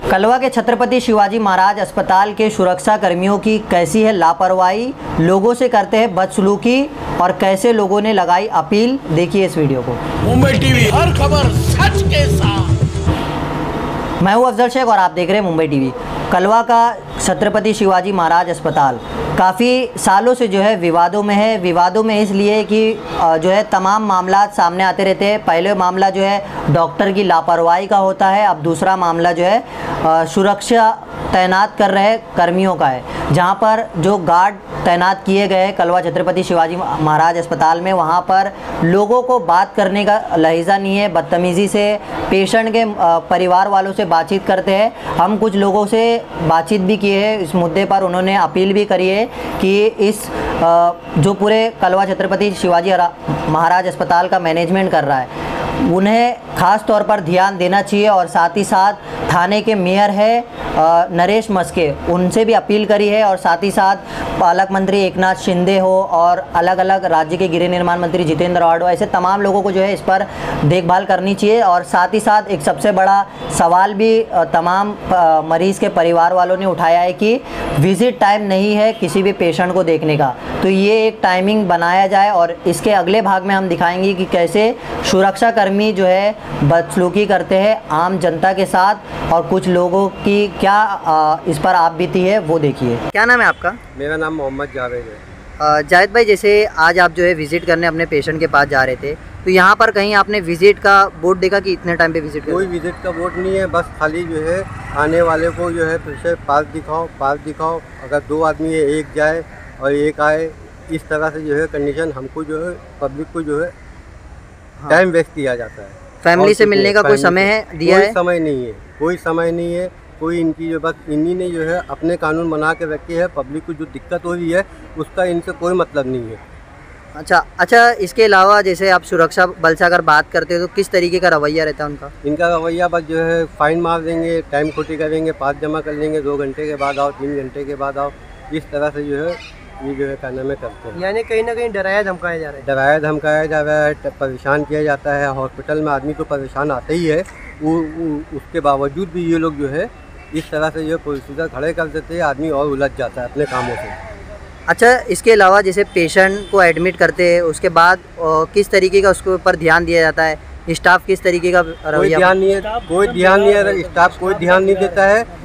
कलवा के छत्रपति शिवाजी महाराज अस्पताल के सुरक्षा कर्मियों की कैसी है लापरवाही, लोगों से करते हैं बदसलूकी और कैसे लोगों ने लगाई अपील, देखिए इस वीडियो को। मुंबई टीवी, हर खबर सच के साथ। मैं हूं अफजल शेख और आप देख रहे हैं मुंबई टीवी। कलवा का छत्रपति शिवाजी महाराज अस्पताल काफ़ी सालों से जो है विवादों में है। विवादों में इसलिए कि जो है तमाम मामला सामने आते रहते हैं। पहले मामला जो है डॉक्टर की लापरवाही का होता है, अब दूसरा मामला जो है सुरक्षा तैनात कर रहे कर्मियों का है। जहां पर जो गार्ड तैनात किए गए कलवा छत्रपति शिवाजी महाराज अस्पताल में, वहां पर लोगों को बात करने का लहजा नहीं है। बदतमीज़ी से पेशेंट के परिवार वालों से बातचीत करते हैं। हम कुछ लोगों से बातचीत भी किए हैं इस मुद्दे पर, उन्होंने अपील भी करी है कि इस जो पूरे कलवा छत्रपति शिवाजी महाराज अस्पताल का मैनेजमेंट कर रहा है उन्हें ख़ास तौर पर ध्यान देना चाहिए। और साथ ही साथ थाने के मेयर है नरेश मस्के, उनसे भी अपील करी है। और साथ ही साथ पालक मंत्री एकनाथ शिंदे हो और अलग अलग राज्य के गृह निर्माण मंत्री जितेंद्र आव्हाड हो, ऐसे तमाम लोगों को जो है इस पर देखभाल करनी चाहिए। और साथ ही साथ एक सबसे बड़ा सवाल भी तमाम मरीज़ के परिवार वालों ने उठाया है कि विजिट टाइम नहीं है किसी भी पेशेंट को देखने का, तो ये एक टाइमिंग बनाया जाए। और इसके अगले भाग में हम दिखाएंगे कि कैसे सुरक्षा कर्मी जो है बदसलूकी करते हैं आम जनता के साथ और कुछ लोगों की क्या इस पर आप बीती है वो देखिए। क्या नाम है आपका? मेरा नाम मोहम्मद जावेद है। जावेद भाई, जैसे आज आप जो है विज़िट करने अपने पेशेंट के पास जा रहे थे, तो यहाँ पर कहीं आपने विज़िट का बोर्ड देखा कि इतने टाइम पे विज़िट करें? कोई विज़िट का बोर्ड नहीं है, बस खाली जो है आने वाले को जो है फिर से पास दिखाओ। अगर 2 आदमी है, एक जाए और एक आए, इस तरह से जो है कंडीशन हमको जो है पब्लिक को जो है टाइम वेस्ट किया जाता है। फैमिली से मिलने का कोई समय है दिया है? कोई समय नहीं है। कोई इनकी जो बस इन्हीं ने जो है अपने कानून बना के रखे हैं। पब्लिक को जो दिक्कत हो रही है उसका इनसे कोई मतलब नहीं है। अच्छा, इसके अलावा जैसे आप सुरक्षा बल से अगर बात करते हो तो किस तरीके का रवैया रहता है उनका? इनका रवैया बस जो है फाइन मार देंगे, टाइम खोटी करेंगे, पास जमा कर लेंगे, 2 घंटे के बाद आओ, 3 घंटे के बाद आओ, इस तरह से जो है ये जो है कहने में करते हैं। यानी कहीं ना कहीं डराया धमकाया जा रहा है, परेशान किया जाता है। हॉस्पिटल में आदमी तो परेशान आता ही है, उसके बावजूद भी ये लोग जो है इस तरह से जो प्रोसीजर खड़े कर देते हैं, आदमी और उलझ जाता है अपने कामों से। अच्छा, इसके अलावा जैसे पेशेंट को एडमिट करते हैं उसके बाद किस तरीके का उसके ऊपर ध्यान दिया जाता है? स्टाफ किस तरीके का रवैया? कोई ध्यान नहीं है, स्टाफ कोई ध्यान नहीं देता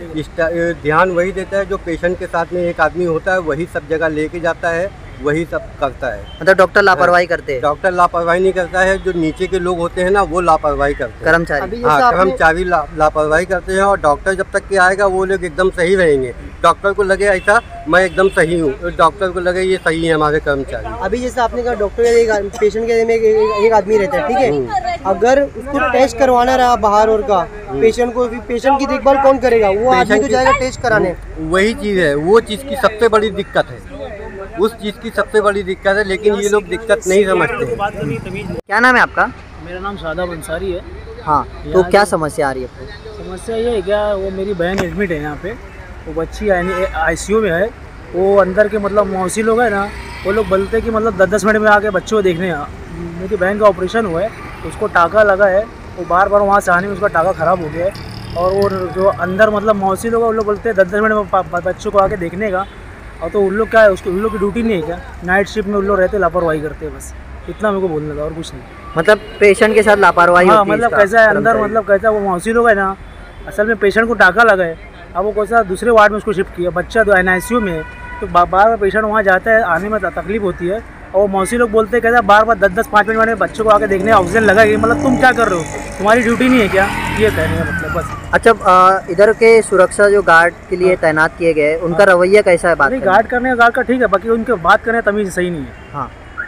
है। ध्यान वही देता है जो पेशेंट के साथ में एक आदमी होता है, वही सब जगह लेके जाता है, वही सब करता है। मतलब डॉक्टर लापरवाही करते हैं? डॉक्टर लापरवाही नहीं करता है, जो नीचे के लोग होते हैं ना वो लापरवाही करते हैं। कर्मचारी लापरवाही करते हैं। और डॉक्टर जब तक के आएगा वो लोग एकदम सही रहेंगे। डॉक्टर को लगे ऐसा मैं एकदम सही हूँ, डॉक्टर को लगे ये सही है हमारे कर्मचारी। अभी जैसे आपने कहा डॉक्टर पेशेंट के में एक आदमी रहता है, ठीक है, अगर उसको टेस्ट करवाना रहा बाहर और का पेशेंट की देखभाल कौन करेगा? वो आदमी तो जाएगा टेस्ट कराने। वही चीज़ है, वो चीज़ की सबसे बड़ी दिक्कत है, उस चीज़ की सबसे बड़ी दिक्कत है, लेकिन ये लोग दिक्कत नहीं समझते। क्या नाम है आपका? मेरा नाम शादाब अंसारी है। हाँ, तो क्या समस्या आ रही है आपको? समस्या ये है क्या, वो मेरी बहन एडमिट है यहाँ पे, वो बच्ची ICU में है। वो अंदर के मतलब मौसी लोग हैं ना, वो लोग बोलते हैं कि मतलब 10-10 मिनट में आके बच्चों को देखने। मेरी बहन का ऑपरेशन हुआ है, उसको टाँका लगा है, वो बार वहाँ से आने में उसका टाँका ख़राब हो गया है। और वो जो अंदर मतलब मौसी लोग हैं, वो लोग बोलते हैं 10-10 मिनट में बच्चों को आके देखने का। और तो उन लोग क्या है, उन लोग की ड्यूटी नहीं है क्या? नाइट शिफ्ट में उन लोग रहते, लापरवाही करते हैं, बस इतना मेरे को बोलने का और कुछ नहीं। मतलब पेशेंट के साथ लापरवाही होती है? मतलब कैसा है अंदर, मतलब कैसा वो मौसी लोग है ना, असल में पेशेंट को टाँका लगा है, अब वो कैसा दूसरे वार्ड में उसको शिफ्ट किया। बच्चा तो NICU में है, तो बार बार पेशेंट वहाँ जाता है, आने में तकलीफ होती है। और वो मौसी लोग बोलते हैं कैसा बार 10-5 मिनट में बच्चों को आके देखने ऑक्सीजन लगाएगी। मतलब तुम क्या कर रहे हो, तुम्हारी ड्यूटी नहीं है क्या? ये कहने का मतलब बस। अच्छा, इधर के सुरक्षा जो गार्ड के लिए तैनात किए गए उनका रवैया कैसा है? बात गार्ड करने का ठीक है, बाकी उनके बात करने तमीज़ सही नहीं है। हाँ,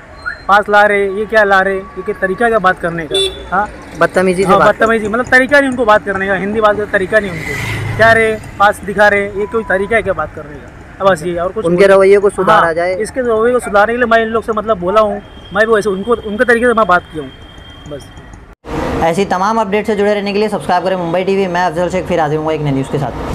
पास ला रहे, ये क्या ला रहे, ये क्या तरीका क्या बात करने का? हाँ, बदतमीजी मतलब तरीका नहीं उनको बात करने का, हिंदी बात का तरीका नहीं उनको। क्या रहे, पास दिखा रहे, ये कोई तरीका है क्या बात करने का? बस ये, और कुछ उनके रवैये को सुधारा जाए। इसके रवैये को सुधारने के लिए मैं इन लोग से मतलब बोला हूँ, मैं भी वैसे उनके तरीके से मैं बात किया हूँ बस। ऐसी तमाम अपडेट से जुड़े रहने के लिए सब्सक्राइब करें मुंबई टीवी। मैं अफजल शेख फिर हाजिर हूँ एक नई न्यूज़ के साथ।